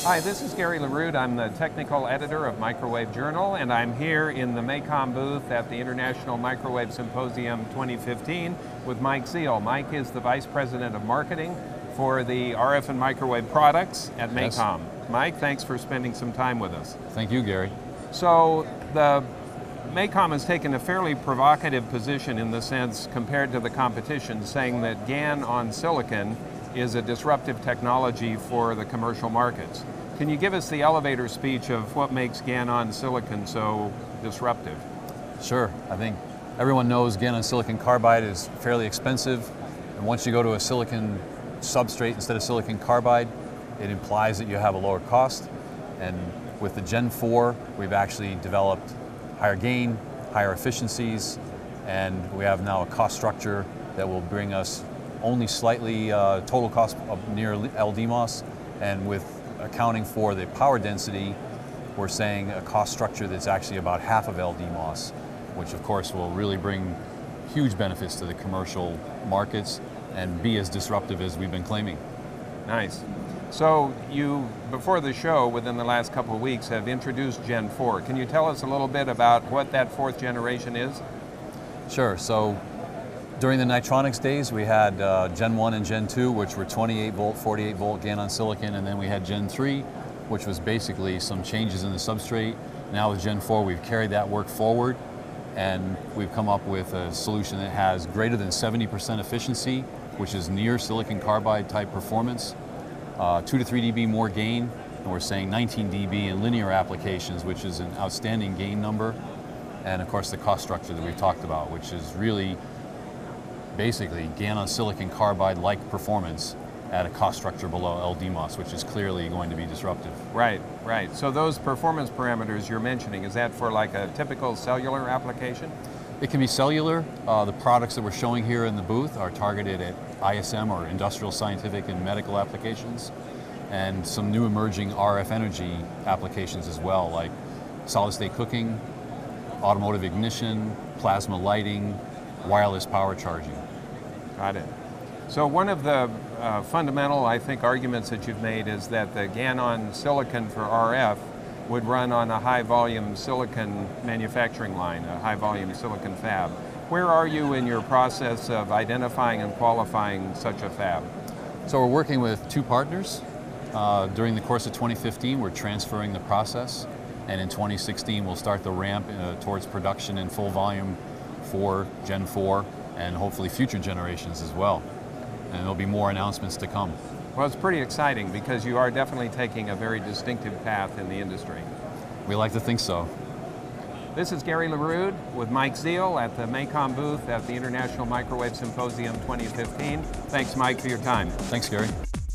Hi, this is Gary Lerude. I'm the technical editor of Microwave Journal, and I'm here in the MACOM booth at the International Microwave Symposium 2015 with Mike Ziehl. Mike is the Vice President of Marketing for the RF and microwave products at MACOM. Yes. Mike, thanks for spending some time with us. Thank you, Gary. So, the MACOM has taken a fairly provocative position in the sense, compared to the competition, saying that GaN on silicon is a disruptive technology for the commercial markets. Can you give us the elevator speech of what makes GaN on silicon so disruptive? Sure. I think everyone knows GaN on silicon carbide is fairly expensive, and once you go to a silicon substrate instead of silicon carbide, it implies that you have a lower cost. And with the Gen 4, we've actually developed higher gain, higher efficiencies, and we have now a cost structure that will bring us only slightly total cost of near LDMOS, and with accounting for the power density, we're saying a cost structure that's actually about half of LDMOS, which of course will really bring huge benefits to the commercial markets and be as disruptive as we've been claiming. Nice. So you, before the show, within the last couple of weeks, have introduced Gen 4. Can you tell us a little bit about what that fourth generation is? Sure. So during the Nitronics days, we had Gen 1 and Gen 2, which were 28 volt, 48 volt GaN on silicon, and then we had Gen 3, which was basically some changes in the substrate. Now with Gen 4, we've carried that work forward, and we've come up with a solution that has greater than 70% efficiency, which is near silicon carbide type performance, 2 to 3 dB more gain, and we're saying 19 dB in linear applications, which is an outstanding gain number, and of course the cost structure that we've talked about, which is really basically GaN on silicon carbide-like performance at a cost structure below LDMOS, which is clearly going to be disruptive. Right, right. So those performance parameters you're mentioning, is that for like a typical cellular application? It can be cellular. The products that we're showing here in the booth are targeted at ISM, or industrial, scientific, and medical applications, and some new emerging RF energy applications as well, like solid-state cooking, automotive ignition, plasma lighting, wireless power charging. Got it. So one of the fundamental, I think, arguments that you've made is that the GaN on silicon for RF would run on a high-volume silicon manufacturing line, a high-volume silicon fab. Where are you in your process of identifying and qualifying such a fab? So we're working with two partners. During the course of 2015, we're transferring the process, and in 2016, we'll start the ramp towards production in full volume for Gen 4 and hopefully future generations as well. And there'll be more announcements to come. Well, it's pretty exciting because you are definitely taking a very distinctive path in the industry. We like to think so. This is Gary Lerude with Mike Ziehl at the MACOM booth at the International Microwave Symposium 2015. Thanks, Mike, for your time. Thanks, Gary.